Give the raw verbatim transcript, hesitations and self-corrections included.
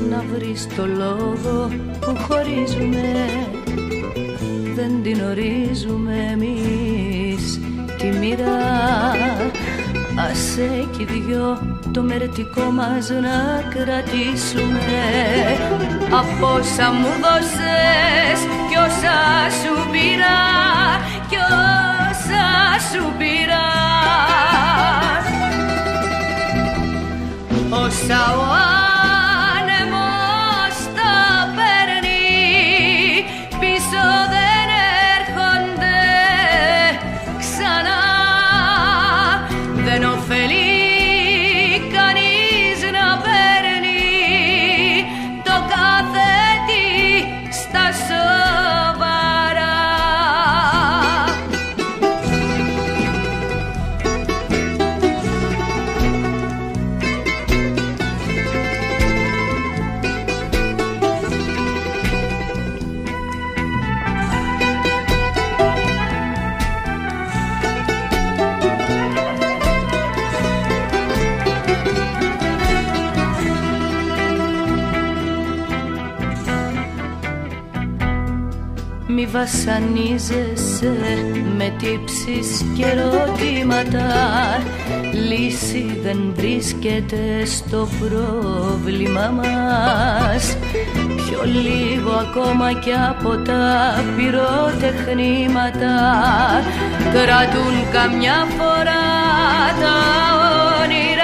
να βρεις το λόγο που χωρίζουμε. Δεν την ορίζουμε εμείς τη μοίρα. Άσε κι δυο το μερτικό μας να κρατήσουμε. Από όσα μου δώσες κι όσα σου πήρα, κι όσα σου πήρα, όσα ο άνεμος τα παίρνει πίσω δεν έρχονται ξανά. Δεν ωφελεί κανείς να παίρνει το κάθε τι στα σοβαρά. Μη βασανίζεσαι με τύψεις και ερωτήματα. Λύση δεν βρίσκεται στο πρόβλημα μας. Πιο λίγο ακόμα κι από τα πυροτεχνήματα κρατούν καμιά φορά τα όνειρα.